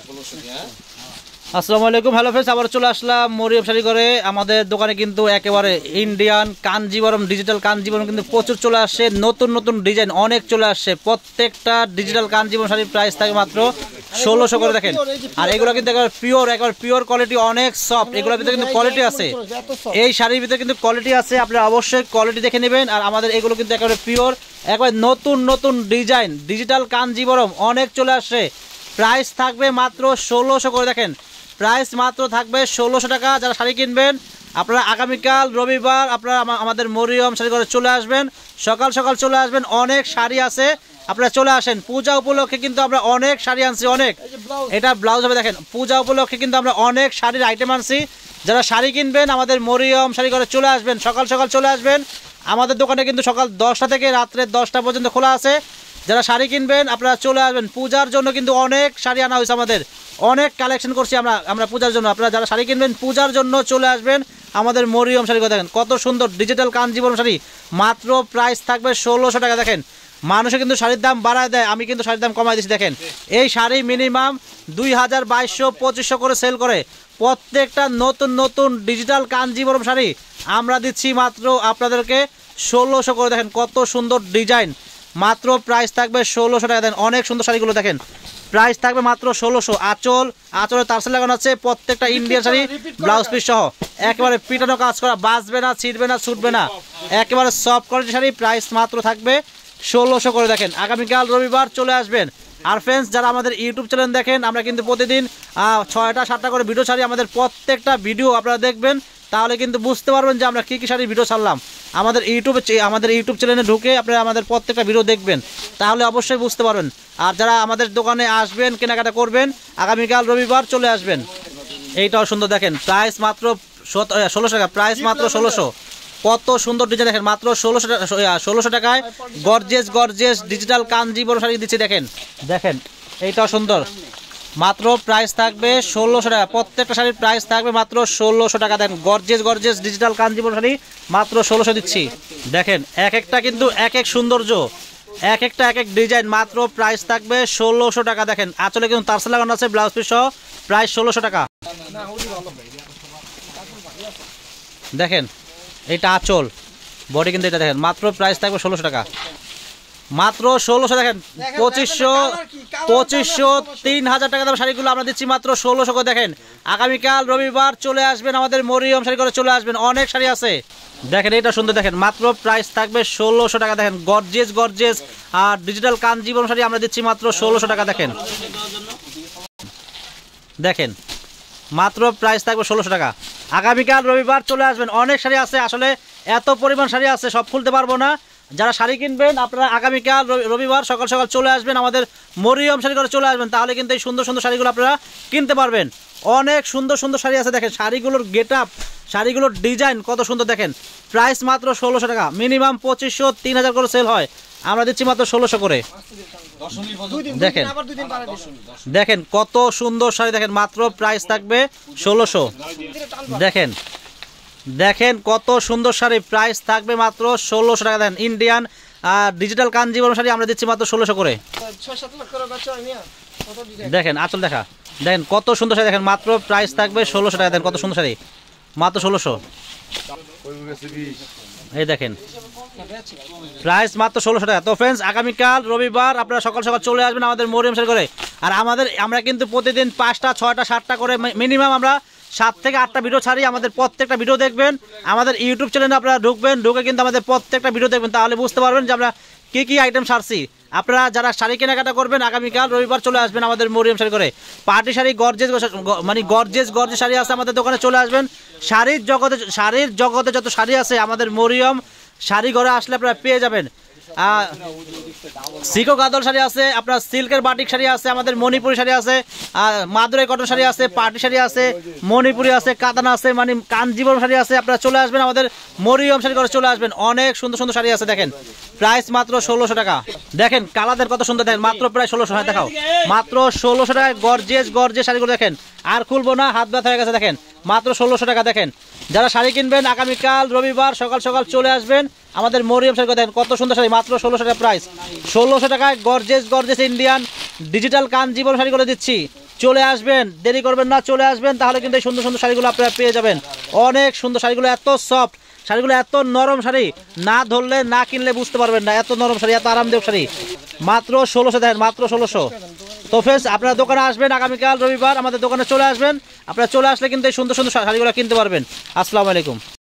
আসসালামু আলাইকুম, hello friends, আবার চলে আসলাম মরিয়ম শাড়ি ঘরে। আমাদের দোকানে কিন্তু একেবারে ইন্ডিয়ান কাঞ্জিবরম, ডিজিটাল কাঞ্জিবরম কিন্তু প্রচুর চলে আসছে। নতুন নতুন ডিজাইন অনেক চলে আসছে। প্রত্যেকটা ডিজিটাল কাঞ্জিবরম শাড়ির প্রাইস থাকে মাত্র 1600 করে। দেখেন, আর এগুলো কিন্তু একেবারে পিওর কোয়ালিটি, অনেক সফট। এগুলোর ভিতরে কিন্তু কোয়ালিটি আছে, এই শাড়ির ভিতরে কিন্তু কোয়ালিটি আছে। আপনারা অবশ্যই কোয়ালিটি দেখে নেবেন। আর আমাদের এগুলো কিন্তু একেবারে পিওর, একেবারে নতুন নতুন ডিজাইন ডিজিটাল কাঞ্জিবরম অনেক চলে আসছে। প্রাইস থাকবে মাত্র 1600 করে। দেখেন, প্রাইস মাত্র থাকবে 1600 টাকা। যারা শাড়ি কিনবেন আপনারা আগামীকাল রবিবার আপনারা আমাদের মরিয়ম শাড়ি ঘরে চলে আসবেন, সকাল সকাল চলে আসবেন। অনেক শাড়ি আছে, আপনারা চলে আসেন। পূজা উপলক্ষে কিন্তু আমরা অনেক শাড়ি আনছি, অনেক। এটা ব্লাউজ হবে, দেখেন পূজা উপলক্ষে কিন্তু আমরা অনেক শাড়ির আইটেম আনছি। যারা শাড়ি কিনবেন আমাদের মরিয়ম শাড়ি ঘরে চলে আসবেন, সকাল সকাল চলে আসবেন। আমাদের দোকানে কিন্তু সকাল 10টা থেকে রাত্রে 10টা পর্যন্ত খোলা আছে। যারা শাড়ি কিনবেন আপনারা চলে আসবেন। পূজার জন্য কিন্তু অনেক শাড়ি আনা হয়েছে, আমাদের অনেক কালেকশন করছি আমরা পূজার জন্য। আপনারা যারা শাড়ি কিনবেন পূজার জন্য চলে আসবেন আমাদের মরিয়ম শাড়ি। দেখেন কত সুন্দর ডিজিটাল কাঞ্জিবরম শাড়ি, মাত্র প্রাইস থাকবে 1600 টাকা। দেখেন, মানুষে কিন্তু শাড়ির দাম বাড়ায় দেয়, আমি কিন্তু শাড়ির দাম কমাই দিচ্ছি। দেখেন, এই শাড়ি মিনিমাম 2000, 2200, 2500 করে সেল করে। প্রত্যেকটা নতুন নতুন ডিজিটাল কাঞ্জিবরম শাড়ি আমরা দিচ্ছি মাত্র আপনাদেরকে 1600 করে। দেখেন কত সুন্দর ডিজাইন, মাত্র প্রাইস থাকবে 1600 টাকা। দেন অনেক সুন্দর শাড়িগুলো দেখেন, প্রাইস থাকবে মাত্র 1600। আঁচলে তারসেল লাগানো আছে, প্রত্যেকটা ইন্ডিয়ান শাড়ি ব্লাউজ পিস সহ একেবারে পিটানো কাজ করা, বাঁচবে না, ছিঁড়বে না, ছুটবে না, একেবারে সফট কোয়ালিটি শাড়ি। প্রাইস মাত্র থাকবে 1600 করে। দেখেন, আগামীকাল রবিবার চলে আসবেন। আর ফ্রেন্ডস, যারা আমাদের ইউটিউব চ্যানেল দেখেন, আমরা কিন্তু প্রতিদিন 6টা 7টা করে ভিডিও ছাড়ি। আমাদের প্রত্যেকটা ভিডিও আপনারা দেখবেন, তাহলে কিন্তু বুঝতে পারবেন যে আমরা কী কী শাড়ির ভিডিও ছাড়লাম। আমাদের ইউটিউব চ্যানেলে ঢুকে আপনারা আমাদের প্রত্যেকটা ভিডিও দেখবেন, তাহলে অবশ্যই বুঝতে পারবেন। আর যারা আমাদের দোকানে আসবেন, কেনাকাটা করবেন, আগামীকাল রবিবার চলে আসবেন। এইটাও সুন্দর, দেখেন প্রাইস মাত্র 1600 টাকা। প্রাইস মাত্র 1600। কত সুন্দর ডিজাইন, দেখেন মাত্র 1600 টাকায় গর্জিয়াস ডিজিটাল কাঞ্জিবরম শাড়ি দিচ্ছি। দেখেন এইটাও সুন্দর, মাত্র প্রাইস থাকবে 1600 টাকা। প্রত্যেকটা শাড়ির প্রাইস থাকবে মাত্র 1600 টাকা। দেন গর্জিয়াস ডিজিটাল কাঞ্জিবরম শাড়ি মাত্র 1600 দিচ্ছি। দেখেন, এক একটা কিন্তু এক এক সৌন্দর্য, এক একটা এক এক ডিজাইন। মাত্র প্রাইস থাকবে 1600 টাকা। দেখেন, আঁচলে কিন্তু তারসেল লাগানো আছে, ব্লাউজ পিস সহ, প্রাইস 1600 টাকা। দেখেন, এইটা আঁচল, বডি কিন্তু এটা। দেখেন, মাত্র প্রাইস থাকবে 1600 টাকা। মাত্র 1600। দেখেন 2500, 3000 টাকা দাম শাড়িগুলো আমরা দিচ্ছি মাত্র 1600 করে। দেখেন, আগামীকাল রবিবার চলে আসবেন আমাদের মরিয়ম শাড়ি করে চলে আসবেন, অনেক শাড়ি আছে। দেখেন, এটা সুন্দর, দেখেন মাত্র প্রাইস থাকবে 1600 টাকা। দেখেন গর্জিয়াস আর ডিজিটাল কাঞ্জিবরম শাড়ি আমরা দিচ্ছি মাত্র 1600 টাকা। দেখেন মাত্র প্রাইস থাকবে 1600 টাকা। আগামীকাল রবিবার চলে আসবেন, অনেক শাড়ি আছে। আসলে এত পরিমাণ শাড়ি আছে, সব খুলতে পারবো না। যারা শাড়ি কিনবেন আপনারা আগামীকাল রবিবার সকাল সকাল চলে আসবেন, আমাদের মরিয়ম শাড়ি করে চলে আসবেন, তাহলে কিন্তু এই সুন্দর সুন্দর শাড়িগুলো আপনারা কিনতে পারবেন। অনেক সুন্দর সুন্দর শাড়ি আছে। দেখেন শাড়িগুলোর গেট আপ, শাড়িগুলোর ডিজাইন কত সুন্দর। দেখেন, প্রাইস মাত্র 1600 টাকা। মিনিমাম 2500, 3000 করে সেল হয়, আমরা দিচ্ছি মাত্র 1600 করে। দেখেন কত সুন্দর শাড়ি, দেখেন মাত্র প্রাইস থাকবে 1600। দেখেন কত সুন্দর শাড়ি, প্রাইস থাকবে মাত্র 1600 টাকা। দেন ইন্ডিয়ান ডিজিটাল কাঞ্জিবরম শাড়ি আমরা দিচ্ছি মাত্র 1600 করে। দেখেন আঁচল দেখা, দেখেন কত সুন্দর শাড়ি। দেখেন মাত্র প্রাইস থাকবে 1600 টাকা। দেন কত সুন্দর শাড়ি, মাত্র 1600। এই দেখেন প্রাইস মাত্র 1600 টাকা। তো ফ্রেন্ডস, আগামীকাল রবিবার আপনারা সকাল সকাল চলে আসবেন আমাদের মরিয়ম শাড়ি করে। আর আমরা কিন্তু প্রতিদিন 5টা 6টা 7টা করে মিনিমাম আমরা 7 থেকে 8টা ভিডিও ছাড়ি। আমাদের প্রত্যেকটা ভিডিও দেখবেন, আমাদের ইউটিউব চ্যানেলে আপনারা ঢুকে কিন্তু আমাদের প্রত্যেকটা ভিডিও দেখবেন, তাহলে বুঝতে পারবেন যে আমরা কী আইটেম ছাড়ছি। আপনারা যারা শাড়ি কেনাকাটা করবেন আগামীকাল রবিবার চলে আসবেন আমাদের মরিয়ম শাড়ি করে। পার্টি শাড়ি গর্জিয়াস শাড়ি আছে আমাদের দোকানে, চলে আসবেন। শাড়ির জগতে যত শাড়ি আছে আমাদের মরিয়ম শাড়ি ঘরে আসলে আপনারা পেয়ে যাবেন। সিকো গাদল শাড়ি আছে, আপনার সিল্কের বাটিক শাড়ি আছে, আমাদের মণিপুরি শাড়ি আছে, মাদুরাই কটন শাড়ি আছে, পার্টি শাড়ি আছে, মণিপুরি আছে, কাতান আছে, মানে কাঞ্জিবরম শাড়ি আছে। আপনারা চলে আসবেন আমাদের মরিয়ম শাড়ি করে চলে আসবেন, অনেক সুন্দর সুন্দর শাড়ি আছে। দেখেন প্রাইস মাত্র 1600 টাকা। দেখেন কালারদের কত সুন্দর, দেখেন মাত্র প্রায় 1600। হ্যাঁ দেখাও, মাত্র 1600 টাকায় গর্জিয়াস শাড়িগুলো। দেখেন আর খুলবো না, হাত ব্যথা হয়ে গেছে। দেখেন মাত্র 1600 টাকা। দেখেন যারা শাড়ি কিনবেন আগামীকাল রবিবার সকাল সকাল চলে আসবেন আমাদের মরিয়ম শাড়ি। দেখেন কত সুন্দর শাড়ি, মাত্র 1600 টাকা প্রাইস। 1600 টাকায় gorgeous Indian digital Kanjivaram sari করে দিচ্ছি। চলে আসবেন, দেরি করবেন না, চলে আসবেন, তাহলে কিন্তু এই সুন্দর সুন্দর শাড়িগুলো আপনারা পেয়ে যাবেন। অনেক সুন্দর শাড়িগুলো, এত সফট শাড়িগুলো, এত নরম শাড়ি, না ধরলে না কিনলে বুঝতে পারবেন না, এত নরম শাড়ি, এত আরামদায়ক শাড়ি। মাত্র 1600 দেখেন, মাত্র 1600। তো ফ্রেন্ডস, আপনারা দোকানে আসবেন, আগামীকাল রবিবার আমাদের দোকানে চলে আসবেন। আপনারা চলে আসলে কিন্তু এই সুন্দর সুন্দর শাড়িগুলো কিনতে পারবেন। আসসালামু আলাইকুম।